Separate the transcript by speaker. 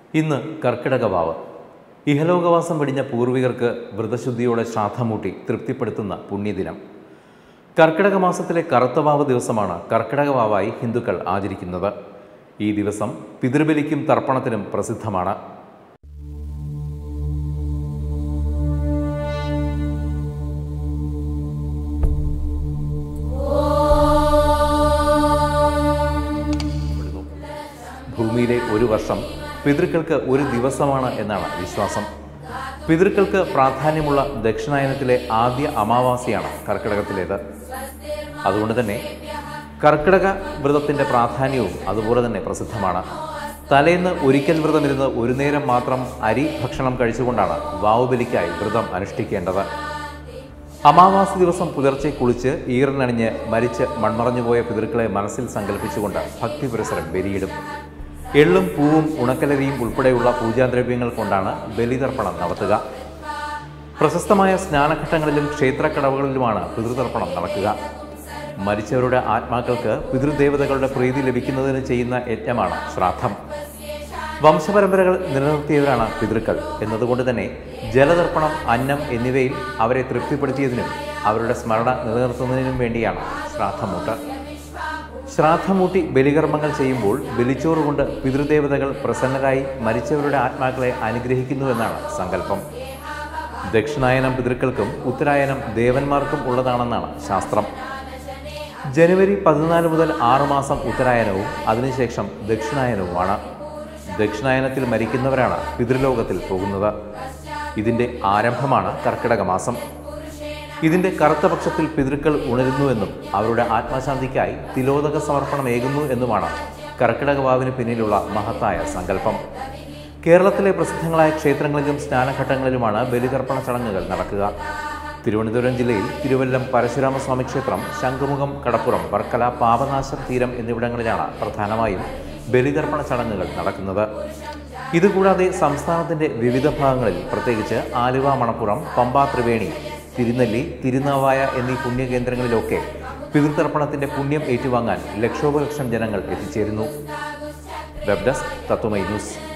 Speaker 1: ഇന്ന് കർക്കിടകവാവ്. ഇഹലോകവാസം വെടിഞ്ഞ പൂർവികർക്ക് വ്രതശുദ്ധിയോടെ ശ്രാദ്ധമൂട്ടി തൃപ്തിപ്പെടുത്തുന്ന പുണ്യദിനം. കർക്കിടക മാസത്തിലെ കറുത്തവാവ് ദിവസമാണ് കർക്കിടകവാവായി ഹിന്ദുക്കൾ ആചരിക്കുന്നത്. ഈ ദിവസം പിതൃബലിക്കും തർപ്പണത്തിനും പ്രസിദ്ധമാണ്. ഭൂമിയിലെ ഒരു വർഷം പിതൃക്കൾക്ക് ഒരു ദിവസമാണ് എന്നാണ് വിശ്വാസം. പിതൃക്കൾക്ക് പ്രാധാന്യമുള്ള ദക്ഷിണായനത്തിലെ ആദ്യ അമാവാസിയാണ് കർക്കിടകത്തിലേത്. അതുകൊണ്ട് തന്നെ കർക്കിടക വ്രതത്തിൻ്റെ പ്രാധാന്യവും അതുപോലെ തന്നെ പ്രസിദ്ധമാണ്. തലേന്ന് ഒരിക്കൽ വ്രതമിരുന്ന് ഒരു നേരം മാത്രം അരി ഭക്ഷണം കഴിച്ചുകൊണ്ടാണ് വാവുബലിക്കായി വ്രതം അനുഷ്ഠിക്കേണ്ടത്. അമാവാസി ദിവസം പുലർച്ചെ കുളിച്ച് ഈറനണിഞ്ഞ് മരിച്ച് മൺമറഞ്ഞുപോയ പിതൃക്കളെ മനസ്സിൽ സങ്കല്പിച്ചുകൊണ്ട് ഭക്തിപുരസരം ബലിയിടും. എള്ളും പൂവും ഉണക്കലരിയും ഉൾപ്പെടെയുള്ള പൂജാദ്രവ്യങ്ങൾ കൊണ്ടാണ് ബലിതർപ്പണം നടത്തുക. പ്രശസ്തമായ സ്നാനഘട്ടങ്ങളിലും ക്ഷേത്രക്കടവുകളിലുമാണ് പിതൃതർപ്പണം നടക്കുക. മരിച്ചവരുടെ ആത്മാക്കൾക്ക് പിതൃദേവതകളുടെ പ്രീതി ലഭിക്കുന്നതിന് ചെയ്യുന്ന യജ്ഞമാണ് ശ്രാദ്ധം. വംശപരമ്പരകൾ നിലനിർത്തിയവരാണ് പിതൃക്കൾ എന്നതുകൊണ്ട് തന്നെ ജലതർപ്പണം, അന്നം എന്നിവയിൽ അവരെ തൃപ്തിപ്പെടുത്തിയതിനും അവരുടെ സ്മരണ നിലനിർത്തുന്നതിനും വേണ്ടിയാണ് ശ്രാദ്ധമൂട്ട്. ശ്രാദ്ധമൂട്ടി ബലികർമ്മങ്ങൾ ചെയ്യുമ്പോൾ ബലിച്ചോറുകൊണ്ട് പിതൃദേവതകൾ പ്രസന്നരായി മരിച്ചവരുടെ ആത്മാക്കളെ അനുഗ്രഹിക്കുന്നുവെന്നാണ് സങ്കല്പം. ദക്ഷിണായനം പിതൃക്കൾക്കും ഉത്തരായനം ദേവന്മാർക്കും ഉള്ളതാണെന്നാണ് ശാസ്ത്രം. ജനുവരി 14 മുതൽ 6 മാസം ഉത്തരായനവും അതിനുശേഷം ദക്ഷിണായനവുമാണ്. ദക്ഷിണായനത്തിൽ മരിക്കുന്നവരാണ് പിതൃലോകത്തിൽ പോകുന്നത്. ഇതിൻ്റെ ആരംഭമാണ് കർക്കിടക മാസം. ഇതിൻ്റെ കറുത്ത പക്ഷത്തിൽ പിതൃക്കൾ ഉണരുന്നുവെന്നും അവരുടെ ആത്മശാന്തിക്കായി തിലോദക സമർപ്പണമേകുന്നു എന്നുമാണ് കർക്കിടകവാവിന് പിന്നിലുള്ള മഹത്തായ സങ്കല്പം. കേരളത്തിലെ പ്രസിദ്ധങ്ങളായ ക്ഷേത്രങ്ങളിലും സ്നാനഘട്ടങ്ങളിലുമാണ് ബലിതർപ്പണ ചടങ്ങുകൾ നടക്കുക. തിരുവനന്തപുരം ജില്ലയിൽ തിരുവല്ലം പരശുരാമസ്വാമി ക്ഷേത്രം, ശംഖുമുഖം, കടപ്പുറം, വർക്കല, പാപനാശം തീരം എന്നിവിടങ്ങളിലാണ് പ്രധാനമായും ബലിതർപ്പണ ചടങ്ങുകൾ നടക്കുന്നത്. ഇതുകൂടാതെ സംസ്ഥാനത്തിൻ്റെ വിവിധ ഭാഗങ്ങളിൽ, പ്രത്യേകിച്ച് ആലുവ, മണപ്പുറം, പമ്പ, ത്രിവേണി, തിരുനെല്ലി, തിരുനാവായ എന്നീ പുണ്യകേന്ദ്രങ്ങളിലൊക്കെ പിതൃതർപ്പണത്തിൻ്റെ പുണ്യം ഏറ്റുവാങ്ങാൻ ലക്ഷോപലക്ഷം ജനങ്ങൾ എത്തിച്ചേരുന്നു. Web desk Tatwamayi news.